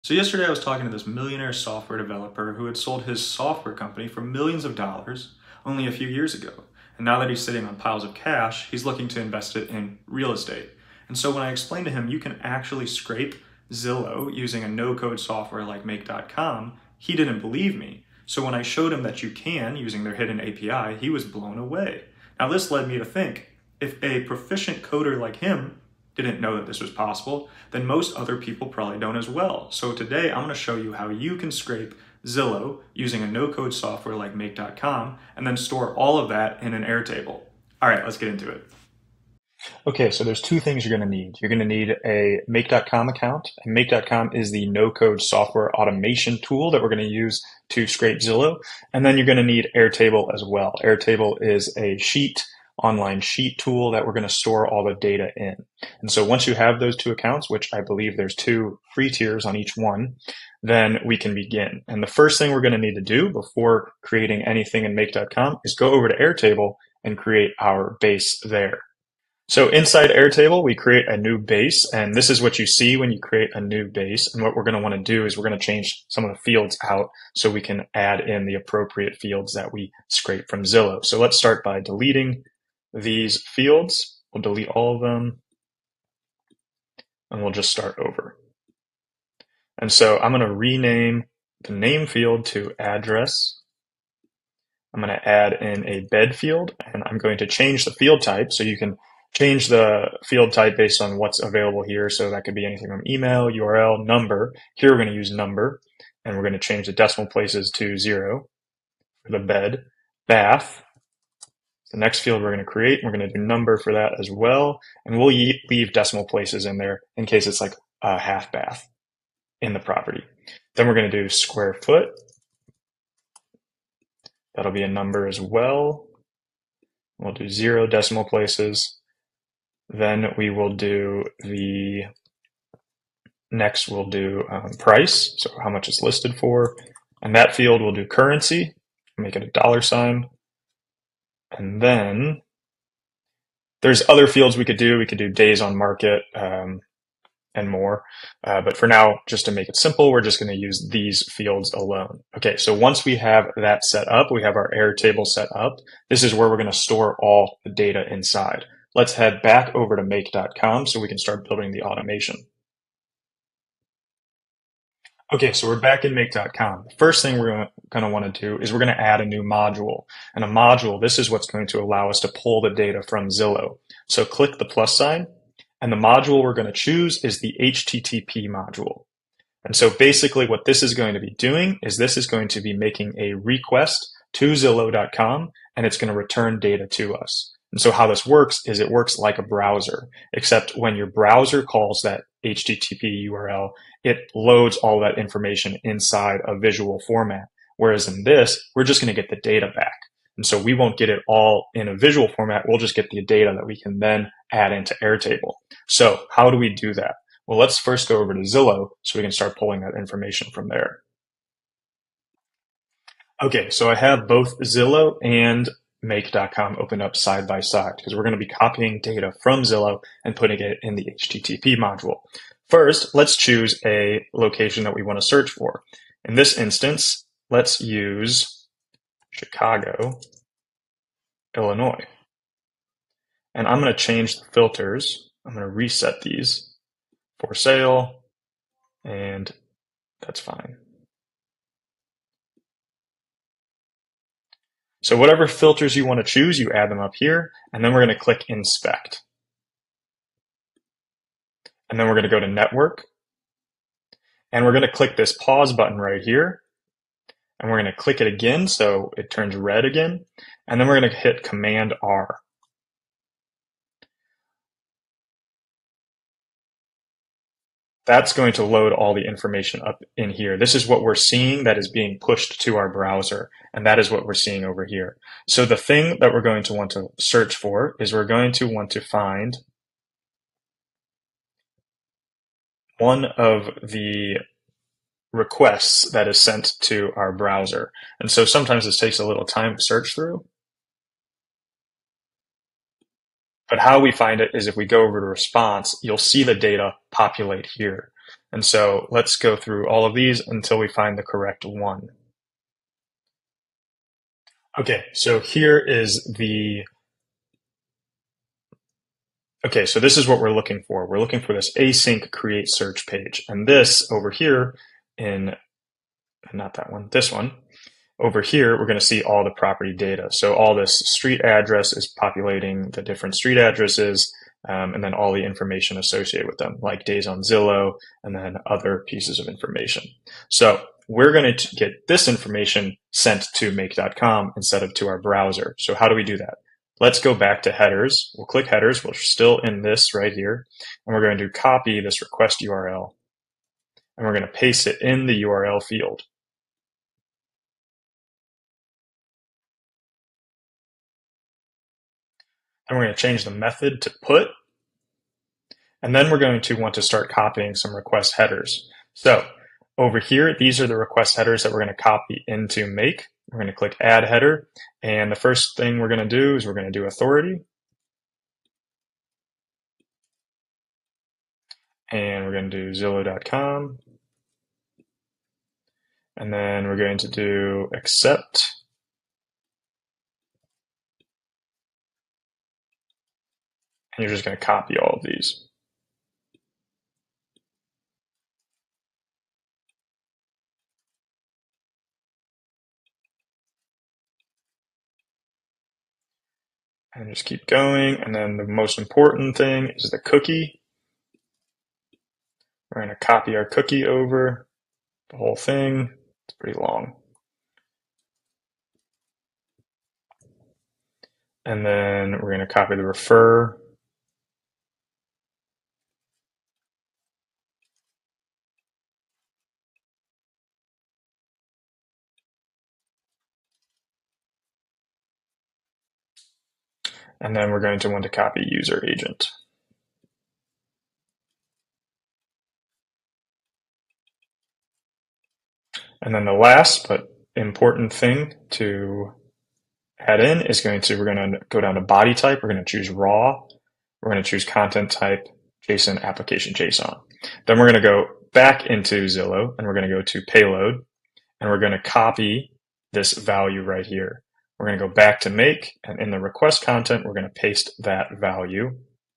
So yesterday I was talking to this millionaire software developer who had sold his software company for millions of dollars only a few years ago. And now that he's sitting on piles of cash, he's looking to invest it in real estate. And so when I explained to him you can actually scrape Zillow using a no-code software like Make.com, he didn't believe me. So when I showed him that you can using their hidden API, he was blown away. Now this led me to think, if a proficient coder like him didn't know that this was possible, then most other people probably don't as well. So today I'm going to show you how you can scrape Zillow using a no-code software like Make.com and then store all of that in an Airtable. All right, let's get into it. Okay, so there's two things you're going to need. You're going to need a Make.com account. And Make.com is the no-code software automation tool that we're going to use to scrape Zillow. And then you're going to need Airtable as well. Airtable is a online sheet tool that we're going to store all the data in. And so once you have those two accounts, which I believe there's two free tiers on each one, then we can begin. And the first thing we're going to need to do before creating anything in Make.com is go over to Airtable and create our base there. So inside Airtable, we create a new base, and this is what you see when you create a new base. And what we're going to want to do is we're going to change some of the fields out so we can add in the appropriate fields that we scrape from Zillow. So let's start by deleting these fields. We'll delete all of them, and we'll just start over. And so I'm going to rename the name field to address. I'm going to add in a bed field, and I'm going to change the field type. So you can change the field type based on what's available here. So that could be anything from email, URL, number. Here we're going to use number, and we're going to change the decimal places to 0 for the bed. Bath. The next field we're going to create, we're going to do number for that as well. And we'll leave decimal places in there in case it's like a half bath in the property. Then we're going to do square foot. That'll be a number as well. We'll do 0 decimal places. Then we will do next we'll do price, so how much it's listed for. And that field we'll do currency, make it a $sign. And then there's other fields we could do. We could do days on market and more. But for now, just to make it simple, we're just going to use these fields alone. Okay, so once we have that set up, we have our Airtable set up. This is where we're going to store all the data inside. Let's head back over to Make.com so we can start building the automation. Okay, so we're back in Make.com. The first thing we're going to want to do is we're going to add a new module. And a module, this is what's going to allow us to pull the data from Zillow. So click the plus sign, and the module we're going to choose is the HTTP module. And so basically what this is going to be doing is this is going to be making a request to Zillow.com, and it's going to return data to us. And so how this works is it works like a browser, except when your browser calls that HTTP URL, it loads all that information inside a visual format. Whereas in this, we're just going to get the data back. And so we won't get it all in a visual format. We'll just get the data that we can then add into Airtable. So how do we do that? Well, let's first go over to Zillow so we can start pulling that information from there. Okay, so I have both Zillow and Make.com opened up side by side because we're going to be copying data from Zillow and putting it in the HTTP module. First, let's choose a location that we want to search for. In this instance, let's use Chicago, Illinois. And I'm going to change the filters. I'm going to reset these for sale, and that's fine. So whatever filters you want to choose, you add them up here, and then we're going to click Inspect. And then we're going to go to Network, and we're going to click this pause button right here, and we're going to click it again so it turns red again, and then we're going to hit Command R. That's going to load all the information up in here. This is what we're seeing that is being pushed to our browser, and that is what we're seeing over here. So the thing that we're going to want to search for is we're going to want to find one of the requests that is sent to our browser. And so sometimes this takes a little time to search through. But how we find it is if we go over to response, you'll see the data populate here. And so let's go through all of these until we find the correct one. Okay, so here is okay, so this is what we're looking for. We're looking for this async create search page. And this over here not that one, this one, over here, we're going to see all the property data. So all this street address is populating the different street addresses, and then all the information associated with them, like days on Zillow, and then other pieces of information. So we're going to get this information sent to make.com instead of to our browser. So how do we do that? Let's go back to headers. We'll click headers. We're still in this right here. And we're going to copy this request URL. And we're going to paste it in the URL field. And we're going to change the method to put. And then we're going to want to start copying some request headers. So over here, these are the request headers that we're going to copy into make. We're going to click add header. And the first thing we're going to do is we're going to do authority. And we're going to do Zillow.com. And then we're going to do accept. And you're just going to copy all of these. And just keep going. And then the most important thing is the cookie. We're going to copy our cookie over the whole thing. It's pretty long. And then we're going to copy the refer. And then we're going to want to copy user agent. And then the last but important thing to add in is we're going to go down to body type. We're going to choose raw. We're going to choose content type JSON application JSON. Then we're going to go back into Zillow and we're going to go to payload and we're going to copy this value right here. We're going to go back to make, and in the request content, we're going to paste that value.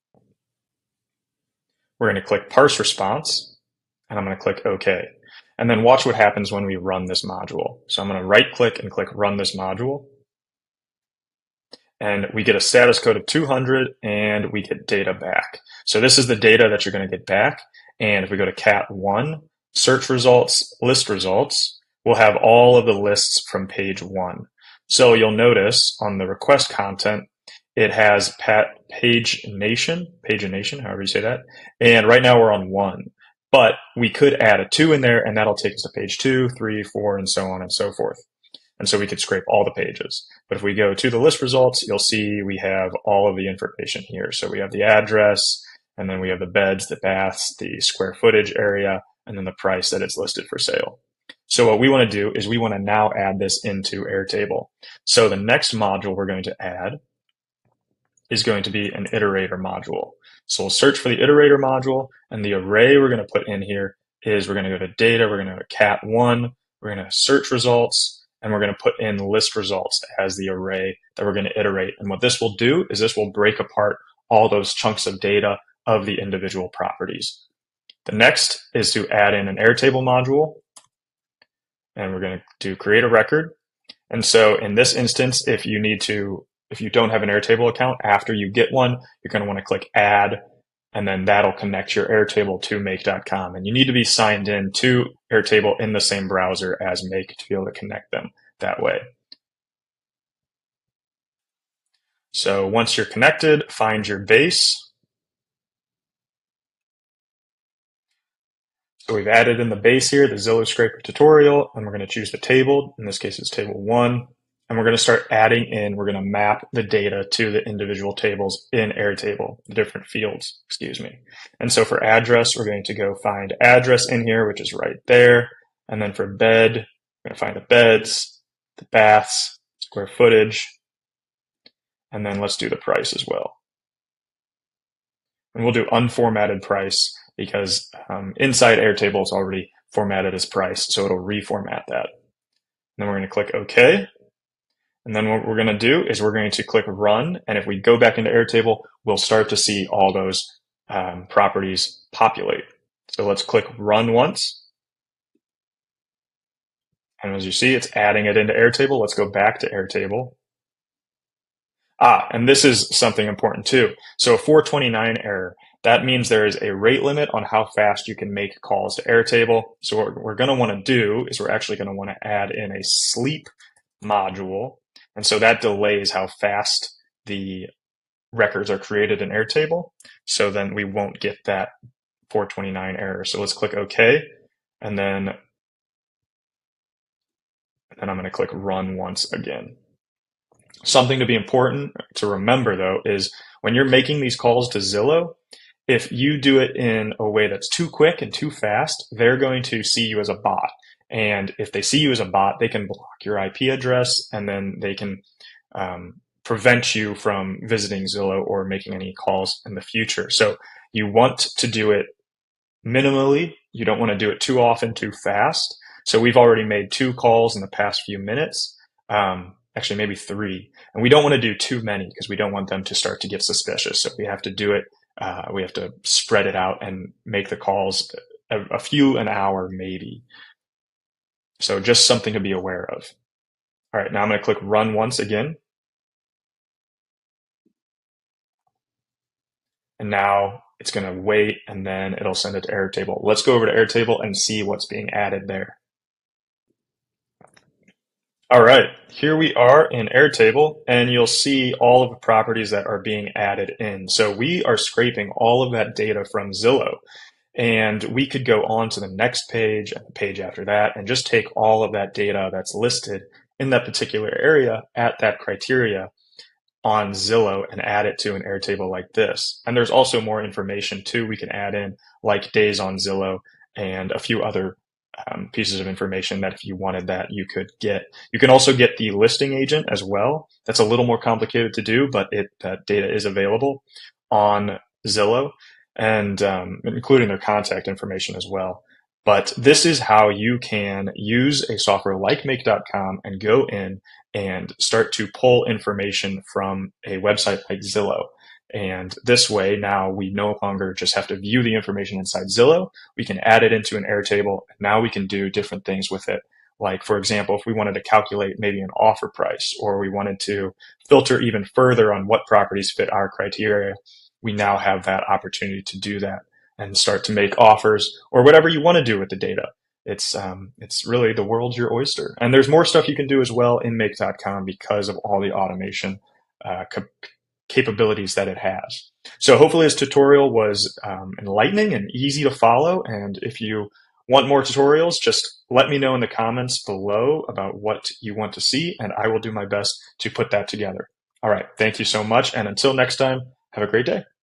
We're going to click parse response, and I'm going to click OK. And then watch what happens when we run this module. So I'm going to right click and click run this module. And we get a status code of 200 and we get data back. So this is the data that you're going to get back. And if we go to cat1, search results, list results, we'll have all of the lists from page 1. So you'll notice on the request content, it has page nation, however you say that. And right now we're on 1. But we could add a 2 in there, and that'll take us to page 2, 3, 4, and so on and so forth. And so we could scrape all the pages. But if we go to the list results, you'll see we have all of the information here. So we have the address, and then we have the beds, the baths, the square footage area, and then the price that it's listed for sale. So what we want to do is we want to now add this into Airtable. So the next module we're going to add is going to be an iterator module. So we'll search for the iterator module, and the array we're going to put in here is we're going to go to data, we're going to go to cat1, we're going to search results, and we're going to put in list results as the array that we're going to iterate. And what this will do is this will break apart all those chunks of data of the individual properties. The next is to add in an Airtable module, and we're going to do create a record. And so in this instance, if you don't have an Airtable account, after you get one, you're going to want to click add, and then that'll connect your Airtable to make.com. And you need to be signed in to Airtable in the same browser as Make to be able to connect them that way. So once you're connected, find your base. So we've added in the base here, the Zillow Scraper tutorial, and we're going to choose the table. In this case, it's table 1. And we're going to start adding in, we're going to map the data to the individual tables in Airtable, the different fields, excuse me. And so for address, we're going to go find address in here, which is right there. And then for bed, we're going to find the beds, the baths, square footage, and then let's do the price as well. And we'll do unformatted price because inside Airtable it's already formatted as price, so it'll reformat that. Then we're going to click OK. And then what we're going to do is we're going to click Run. And if we go back into Airtable, we'll start to see all those properties populate. So let's click Run once. And as you see, it's adding it into Airtable. Let's go back to Airtable. And this is something important too. So a 429 error, that means there is a rate limit on how fast you can make calls to Airtable. So what we're going to want to do is we're actually going to want to add in a sleep module. And so that delays how fast the records are created in Airtable. So then we won't get that 429 error. So let's click OK. And then I'm going to click Run once again. Something to be important to remember, though, is when you're making these calls to Zillow, if you do it in a way that's too quick and too fast, they're going to see you as a bot. And if they see you as a bot, they can block your IP address, and then they can prevent you from visiting Zillow or making any calls in the future. So you want to do it minimally. You don't want to do it too often, too fast. So we've already made 2 calls in the past few minutes. Actually maybe 3, and we don't want to do too many because we don't want them to start to get suspicious. So we have to do it, we have to spread it out and make the calls a few an hour maybe. So just something to be aware of. All right, now I'm going to click Run once again. And now it's going to wait, and then it'll send it to Airtable. Let's go over to Airtable and see what's being added there. All right, here we are in Airtable, and you'll see all of the properties that are being added in. So we are scraping all of that data from Zillow, and we could go on to the next page and the page after that and just take all of that data that's listed in that particular area at that criteria on Zillow and add it to an Airtable like this. And there's also more information too we can add in, like days on Zillow and a few other pieces of information that if you wanted that you could get. You can also get the listing agent as well. That's a little more complicated to do, but that data is available on Zillow, and including their contact information as well. But this is how you can use a software like Make.com and go in and start to pull information from a website like Zillow. And this way, now we no longer just have to view the information inside Zillow. We can add it into an Airtable. Now we can do different things with it. Like, for example, if we wanted to calculate maybe an offer price, or we wanted to filter even further on what properties fit our criteria, we now have that opportunity to do that and start to make offers or whatever you want to do with the data. It's really the world's your oyster. And there's more stuff you can do as well in Make.com because of all the automation capabilities that it has. So hopefully this tutorial was enlightening and easy to follow. And if you want more tutorials, just let me know in the comments below about what you want to see, and I will do my best to put that together. All right, thank you so much. And until next time, have a great day.